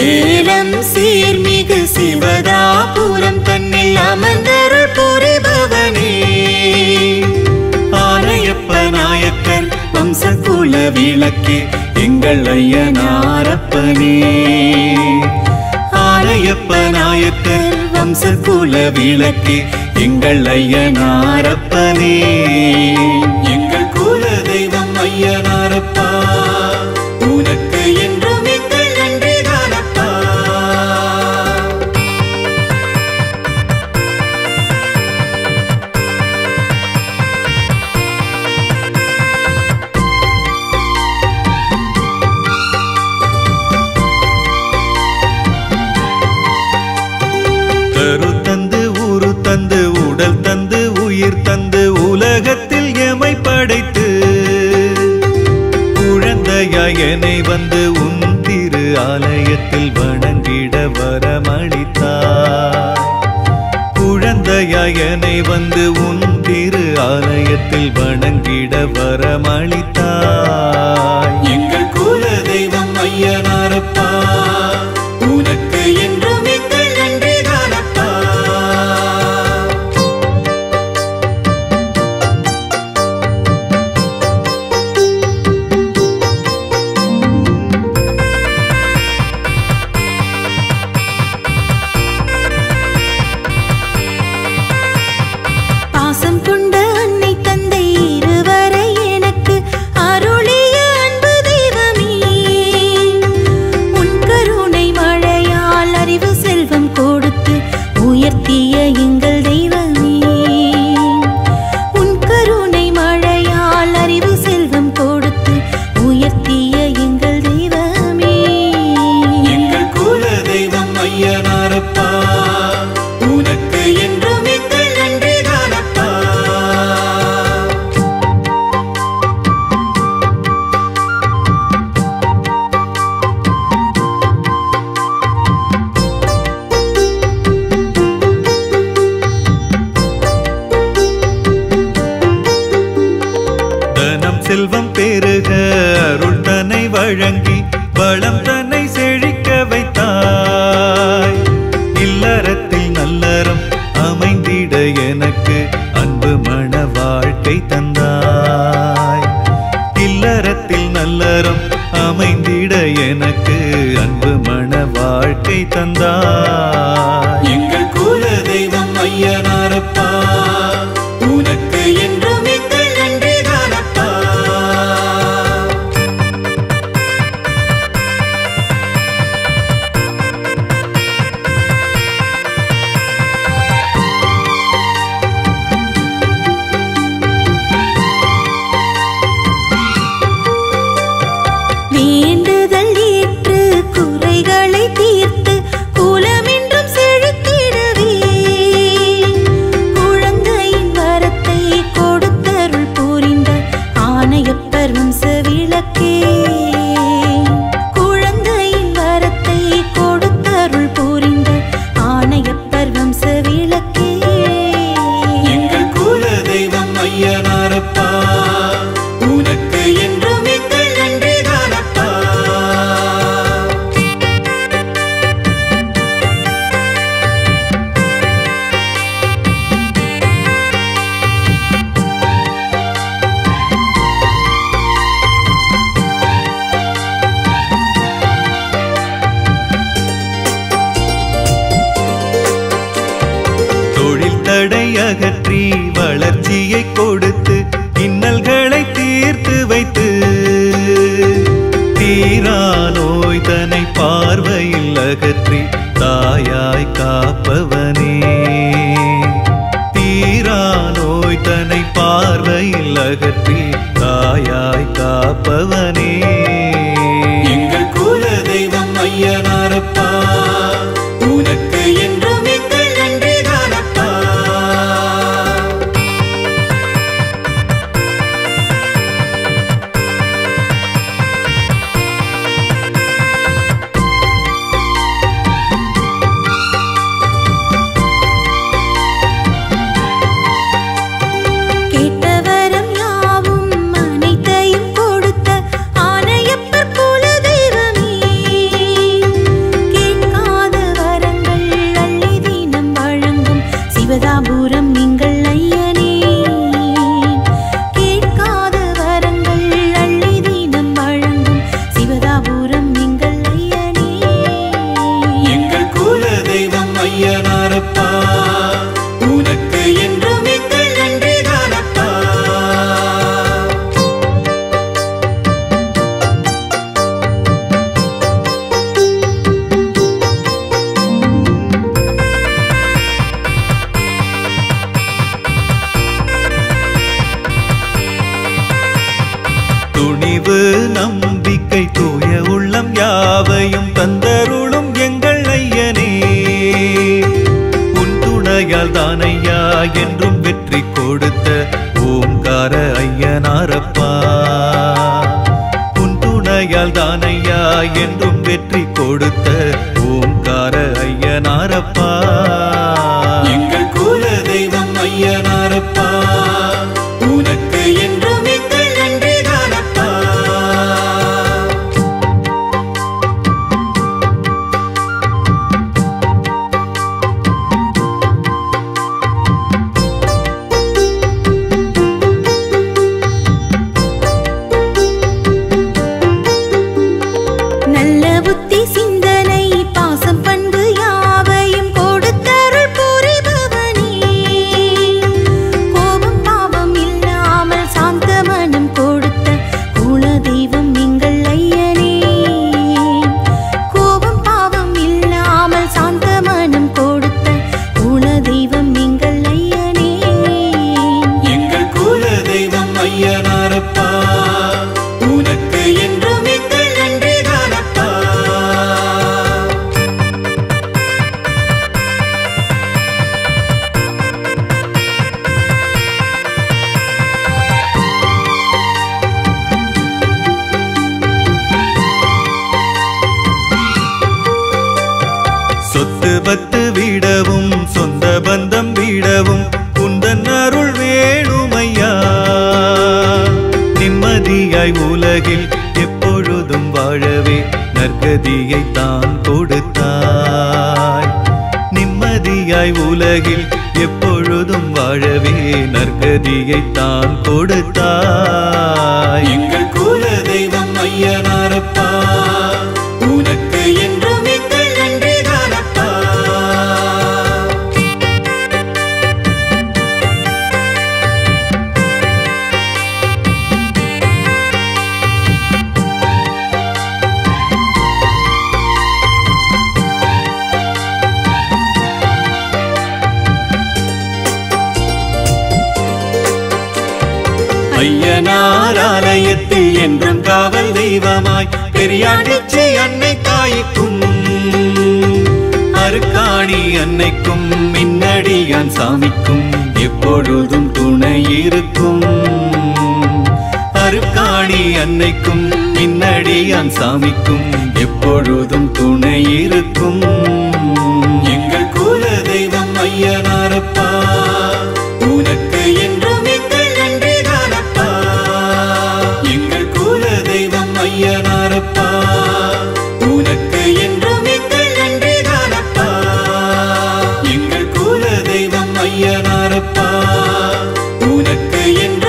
சேலம் சீர்மிகு சிவதாபுரம் தன்னில் அமர்ந்தருள் புரிபவனே ஆனையப்ப நாயக்கர் வம்சகுல விளக்கே எங்கள் ஐயனாரப்பனே ஆனையப்ப நாயக்கர் வம்சகுல விளக்கே எங்கள் ஐயனாரப்பனே எங்கள் குல தெய்வம் ஐயனாரப்பா உனக்கு என்றும் எங்கள் நன்றிதானப்பா. கரு தந்து ஊரு தந்து உடல் தந்து உயிர் தந்து உலகத்தில் எமை படைத்து குழந்தையாய் என்னை வந்து உன் திரு ஆலயத்தில் வணங்கிட வரமளித்தாய் குழந்தையாய் என்னை வந்து உன் திரு ஆலயத்தில் வணங்கிட வரமளித்தாய் எங்கள் குல தெய்வம் ஐயனாரப்பா உனக்கு என்றும் எங்கள் நன்றிதானப்பா. பாசம் கொண்ட அன்னை தந்தை இருவரை எனக்கு அருளிய அன்பு தெய்வமே உன் கருணை மழையால் அறிவு செல்வம் கொடுத்து உயர்த்திய எங்கள் தெய்வமே உன் கருணை மழையால் அறிவு செல்வம் கொடுத்து உயர்த்திய எங்கள் தெய்வமே எங்கள் குல தெய்வம் ஐயனாரப்பா உனக்கு என்றும் எங்கள் நன்றிதானப்பா. தனம் செல்வம் பெருக அருள் தன்னை வழங்கி வளம் தன்னை செழிக்க வைத்தாய் இல்லறத்தில் நல்லறம் அமைந்திட எனக்கு அன்பு மன வாழ்க்கை தந்தாய் இல்லறத்தில் நல்லறம் அமைந்திட எனக்கு அன்பு மன வாழ்க்கை தந்தாய் எங்கள் குல தெய்வம் ஐயனாரப்பா உனக்கு என்றும் எங்கள் நன்றிதானப்பா. வேண்டுதல் ஏற்று குறைகளை தீர்த்து குலமென்றும் செழித்திடவே குழந்தையின் வரத்தை கொடுத்தருள் புரிந்த ஆனையப்பர் வம்ச விளக்கே குழந்தையின் வரத்தை கொடுத்தருள் புரிந்த ஆனையப்பர் வம்ச விளக்கே எங்கள் குல தெய்வம் ஐயனாரப்பா உனக்கு என்றும் எங்கள் நன்றிதானப்பா. தொழில் தடை அகற்றி வளர்ச்சியை கொடுத்து இன்னல்களை தீர்த்து வைத்து தீரா நோய் தன்னை பார்வையில் அகற்றி தாயாய் காப்பவனே தீரா நோய் தன்னை பார்வையில் அகற்றி தாயாய் காப்பவனே எங்கள் குல தெய்வம் ஐயனாரப்பா உனக்கு என்றும் எங்கள் நன்றிதானப்பா. கேட்டவரம் யாவும் அனைத்தையும் கொடுத்த நம்பிக்கை தூய உள்ளம் யாவையும் தந்தருளும் எங்கள் ஐயனே. உன் துணையால் தானையா என்றும் வெற்றி கொடுத்த ஓங்கார ஐயனாரப்பா. உன் துணையால் தானையா என்றும் வெற்றி கொடுத்த ஓங்கார ஐயனாரப்பா. எங்கள் குல தெய்வம் ஐயனாரப்பா, உனக்கு என்றும் எங்கள் நன்றிதானப்பா. நல்ல புத்தி சிந்தனை பாசம் பண்பு யாவையும் கொடுத்தருள் புரிபவனே. கோபம் பாவம் இல்லாமல் சாந்த மனம் கொடுத்த குலதெய்வம் எங்கள் ஐயனே. கோபம் பாவம் இல்லாமல் சாந்த மனம் கொடுத்த குலதெய்வம் எங்கள் ஐயனே. எங்கள் குல தெய்வம் ஐயனாரப்பா, உனக்கு என்றும் எங்கள் நன்றிதானப்பா. சொத்து பத்து விடவும் சொந்த பந்தம் விடவும் உந்தன் அருள் வேணுமையா. நிம்மதியாய் உலகில் எப்பொழுதும் வாழவே நற்கதியை தான் கொடுத்தாய். நிம்மதியாய் உலகில் எப்பொழுதும் வாழவே நற்கதியை தான் கொடுத்தாய். எங்கள் குல தெய்வம் ஐயனாரப்பா, உனக்கு என்றும் எங்கள் நன்றிதானப்பா. ஐயனார் ஆலயத்தில் என்றும் காவல் தெய்வமாய் பெரியாண்டிச்சி அன்னை தாய்க்கும் அருக்காணி அன்னைக்கும் மின்னடியான் சாமிக்கும் எப்பொழுதும் துணை இருக்கும். அருக்காணி அன்னைக்கும் மின்னடியான் சாமிக்கும் எப்பொழுதும் துணை இருக்கும். எங்கள் குல தெய்வம் ஐயனாரப்பா, உனக்கு என்றும் எங்கள் நன்றிதானப்பா. எங்கள் குல தெய்வம் ஐயனாரப்பா, உனக்கு என்றும் எங்கள் நன்றிதானப்பா. எங்கள் குல தெய்வம் ஐயனாரப்பா, உனக்கு என்றும்